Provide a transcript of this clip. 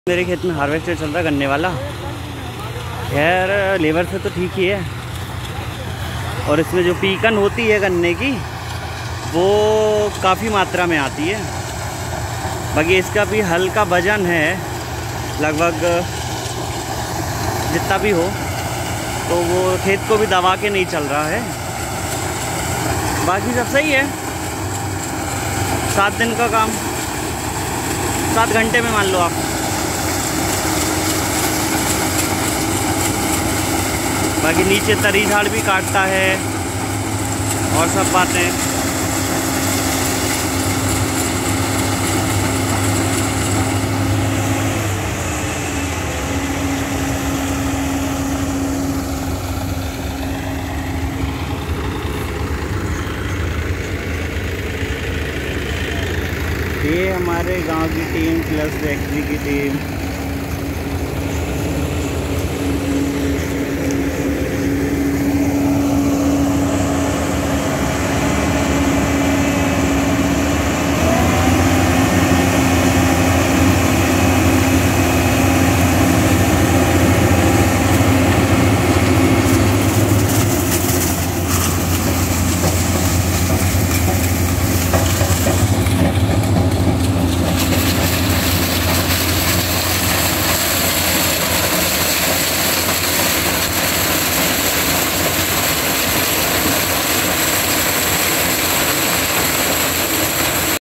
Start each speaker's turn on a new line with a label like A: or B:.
A: मेरे खेत में हार्वेस्टर चल रहा गन्ने वाला। खैर लेबर से तो ठीक ही है, और इसमें जो पीकन होती है गन्ने की वो काफ़ी मात्रा में आती है। बाकी इसका भी हल्का वजन है, लगभग जितना भी हो, तो वो खेत को भी दबा के नहीं चल रहा है। बाकी सब सही है। 7 दिन का काम 7 घंटे में मान लो आप। बाकी नीचे तरी झाड़ भी काटता है और सब बातें। ये हमारे गांव की टीम प्लस फैक्ट्री की टीम